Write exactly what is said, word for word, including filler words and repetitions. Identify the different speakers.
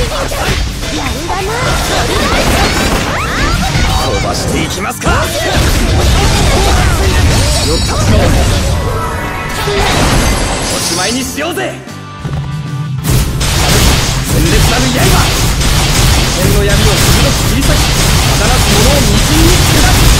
Speaker 1: 飛ばしていきますか。おしまいにしようぜ。鮮烈なる刃、天の闇を鋭く切り裂き、ただなす者を道に下す。